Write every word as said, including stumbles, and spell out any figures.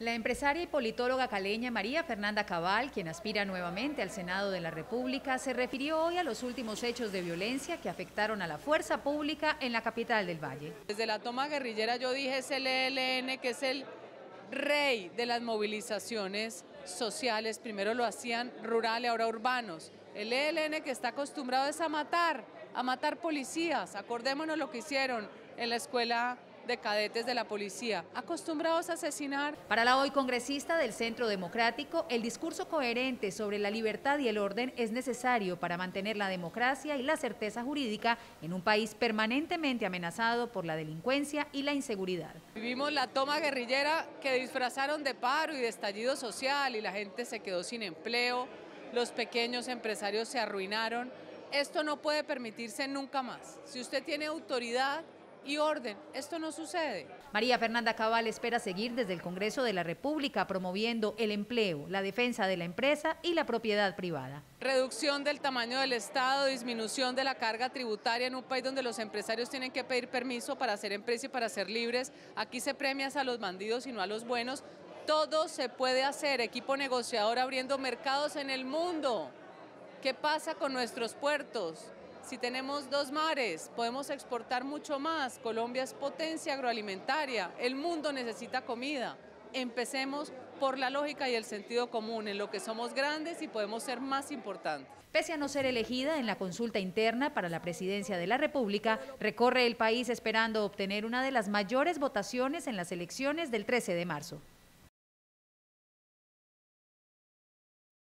La empresaria y politóloga caleña María Fernanda Cabal, quien aspira nuevamente al Senado de la República, se refirió hoy a los últimos hechos de violencia que afectaron a la fuerza pública en la capital del Valle. Desde la toma guerrillera yo dije es el E L N, que es el rey de las movilizaciones sociales. Primero lo hacían rural y ahora urbanos. El E L N que está acostumbrado es a matar, a matar policías. Acordémonos lo que hicieron en la escuela de cadetes de la policía, acostumbrados a asesinar. Para la hoy congresista del Centro Democrático, el discurso coherente sobre la libertad y el orden es necesario para mantener la democracia y la certeza jurídica en un país permanentemente amenazado por la delincuencia y la inseguridad. Vivimos la toma guerrillera que disfrazaron de paro y de estallido social y la gente se quedó sin empleo, los pequeños empresarios se arruinaron. Esto no puede permitirse nunca más. Si usted tiene autoridad y orden, esto no sucede. María Fernanda Cabal espera seguir desde el Congreso de la República promoviendo el empleo, la defensa de la empresa y la propiedad privada. Reducción del tamaño del Estado, disminución de la carga tributaria en un país donde los empresarios tienen que pedir permiso para hacer empresa y para ser libres. Aquí se premia a los bandidos y no a los buenos. Todo se puede hacer, equipo negociador abriendo mercados en el mundo. ¿Qué pasa con nuestros puertos? Si tenemos dos mares, podemos exportar mucho más. Colombia es potencia agroalimentaria, el mundo necesita comida. Empecemos por la lógica y el sentido común, en lo que somos grandes y podemos ser más importantes. Pese a no ser elegida en la consulta interna para la presidencia de la República, recorre el país esperando obtener una de las mayores votaciones en las elecciones del trece de marzo.